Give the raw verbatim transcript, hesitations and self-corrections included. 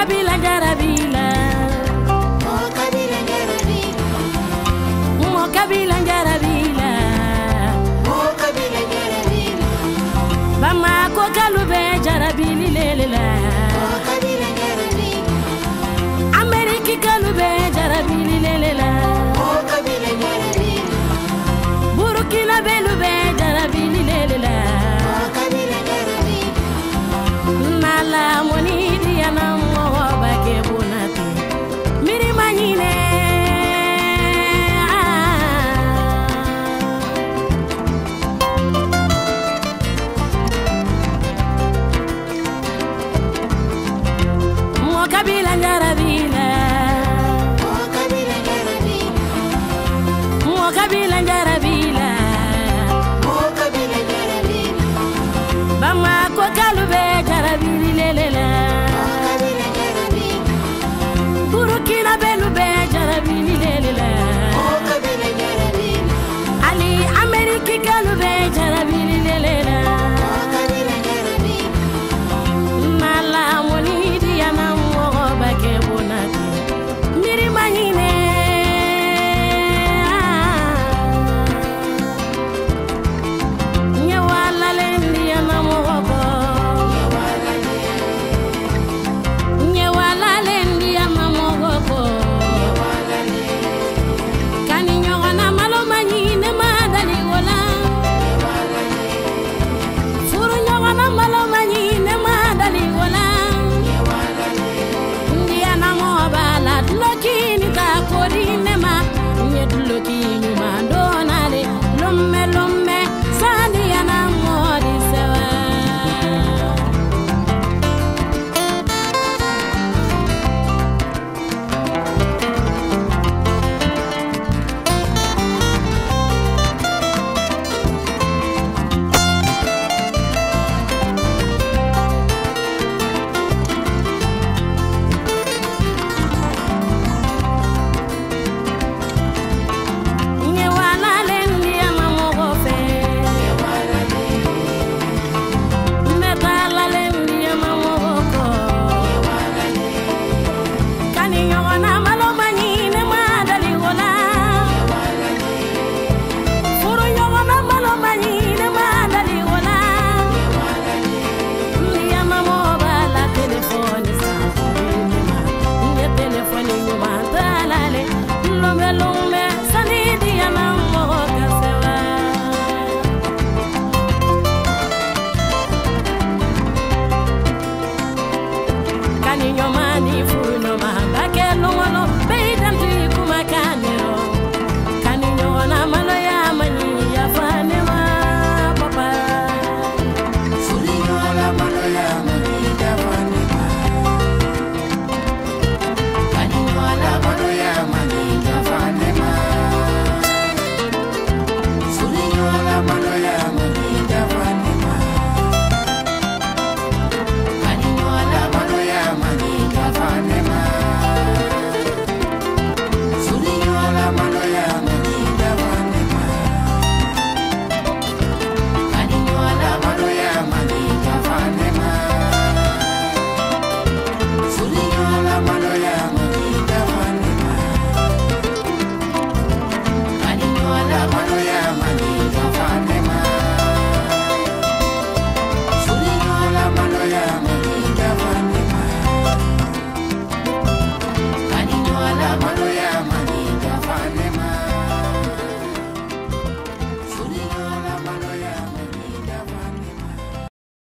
kabila jarabila mo kabila jarabila mo kabila jarabila mo kabila jarabila bama ko kalube jarabili lelela mo kabila jarabila ameriki kalube jarabili lelela mo kabila jarabila burkina belube jarabili lelela mo kabila jarabila nala moni diana mo bake bonate miri manine mo kabila jarabila mo kabila jarabila mo kabila jarabila